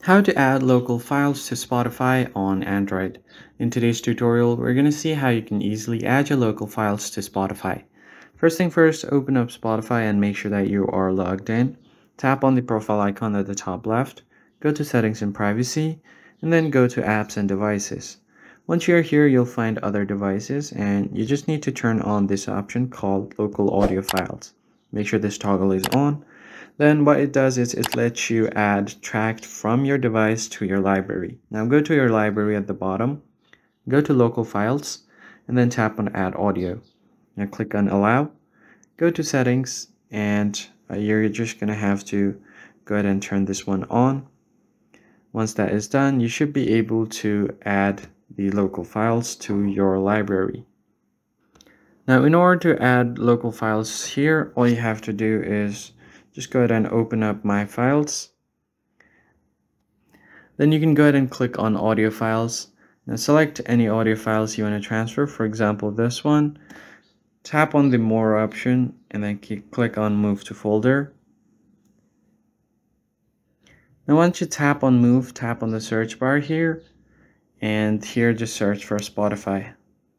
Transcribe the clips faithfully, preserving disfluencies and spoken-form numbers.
How to add local files to Spotify on Android. In today's tutorial, we're going to see how you can easily add your local files to Spotify. First thing first, open up Spotify and make sure that you are logged in. Tap on the profile icon at the top left, go to Settings and Privacy, and then go to Apps and Devices. Once you're here, you'll find other devices, and you just need to turn on this option called Local Audio Files. Make sure this toggle is on. Then what it does is it lets you add track from your device to your library. Now go to your library at the bottom, go to local files, and then tap on add audio. Now click on allow, go to settings, and uh, you're just going to have to go ahead and turn this one on. Once that is done, you should be able to add the local files to your library. Now in order to add local files here, all you have to do is just go ahead and open up My Files. Then you can go ahead and click on Audio Files. Now select any audio files you want to transfer, for example this one. Tap on the More option and then click on Move to Folder. Now once you tap on Move, tap on the search bar here, and here just search for Spotify.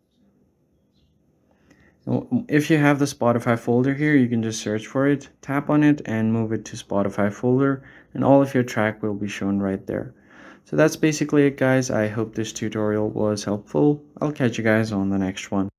If you have the Spotify folder here, you can just search for it, tap on it, and move it to Spotify folder, and all of your track will be shown right there. So that's basically it, guys. I hope this tutorial was helpful. I'll catch you guys on the next one.